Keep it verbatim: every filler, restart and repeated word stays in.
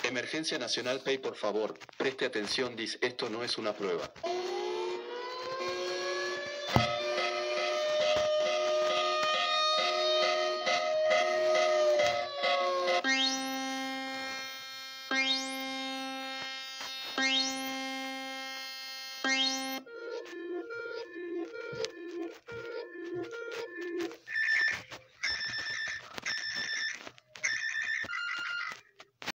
Emergencia Nacional Pay, por favor, preste atención, dis, esto no es una prueba.